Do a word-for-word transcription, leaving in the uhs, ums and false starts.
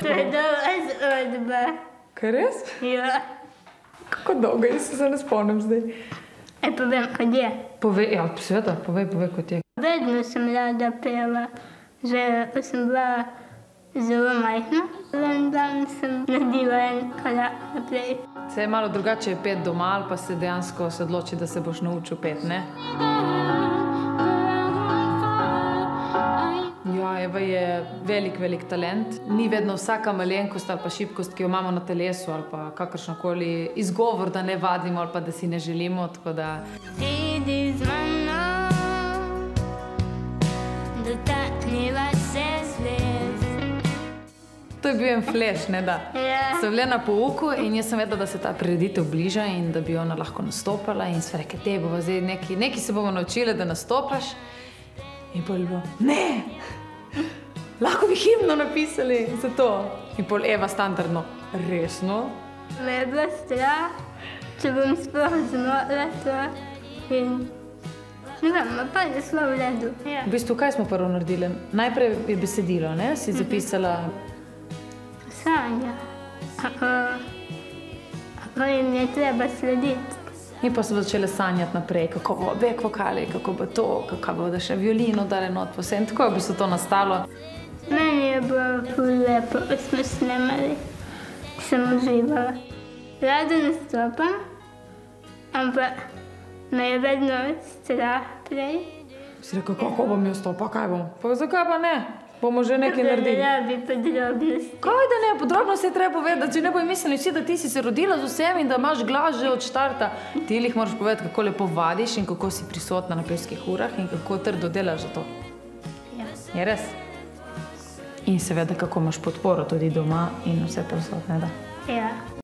To je dolga zgodba. Kaj res? Ja. Kako dolgo? Jaz se ne spomnim zdaj. E, povem, kot je. Povej, ja, sveta, povej, povej, kot je. Vedno sem rada pela. Že ko sem bila zelo majhna, en dan sem naredila en korak naprej. Se je malo drugače je pet doma, ali pa se dejansko se odloči, da se boš naučil pet, ne? Ja, Eva je velik, velik talent. Ni vedno vsaka malenkost ali pa šibkost, ki jo imamo na telesu, ali pa kakršnokoli izgovor, da ne vadimo ali pa da si ne želimo, tako da... Idi z mano, dotakniva se zvezd. To je bil en flash, ne da? Ja. So bile na pouku in jaz sem vedela, da se ta prireditev bliža in da bi ona lahko nastopala in sve reke, te bomo zdaj neki, neki se bomo naučile, da nastopaš. In pol je bilo, ne, lahko bi himno napisali za to. In pol Eva standardno, resno? Me je bila strah, če bom sploh zmogla to in ne vem, pa je šlo v redu. Ja. V bistvu, kaj smo prvo naredili? Najprej je besedilo, ne? Si zapisala... Sanja. Kako jim je treba slediti. In pa so začele sanjati naprej, kako bo back vokali, kako bo to, kako bo da še violino dale not po vsem. Tako je v bistvu to nastalo. Meni je bilo ful lepo, ko smo snemali. Sem uživala. Rada nastopam, ampak me je vedno strah prej. Si rekel, kako bom jaz to, pa kaj bom? Pa zakaj pa ne? Bomo že nekaj naredili. Da ne rabi podrobnosti. Kaj da ne? Podrobnosti je treba povedati. Če ne bojo mislili vsi, da ti si se rodila z vsem in da imaš glas že od štarta. Ti jih moraš povedati, kako lepo vadiš in kako si prisotna na pevskih urah in kako trdo delaš za to. Ja. Je res? In seveda, kako imaš podporo tudi doma in vse prisotne, da? Ja.